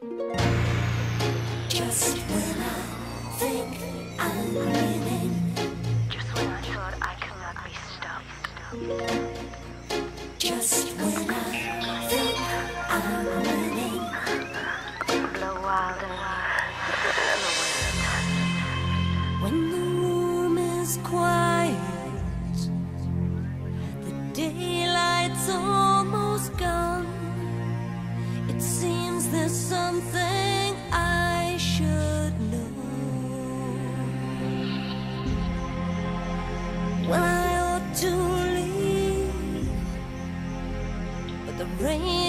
Just when I think I'm winning, Just when I thought I could not be stopped. just when I think I'm winning, Blow wild and in the wind. when the room is quiet, the daylight's almost gone. It seems there's something I should know. Well, I ought to leave, but the rain